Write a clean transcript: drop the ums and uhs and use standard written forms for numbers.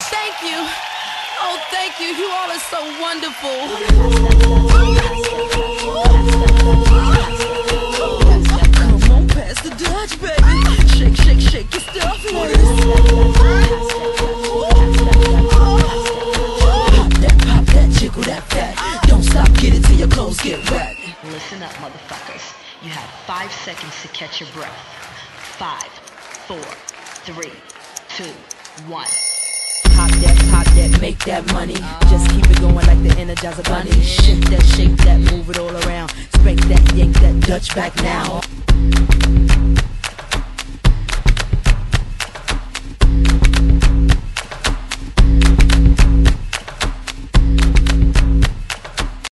Thank you. Oh, thank you. You all are so wonderful. Come on, pass the Dutch, baby. Shake, shake, shake your stuff, Pop that, jiggle that fat. Don't stop, get it till your clothes get wet. Listen up, motherfuckers. You have 5 seconds to catch your breath. 5, 4, 3, 2, 1. Pop that, make that money. Just keep it going like the Energizer Bunny. Shift that, shake that, move it all around. Spank that, yank that, Dutch back now.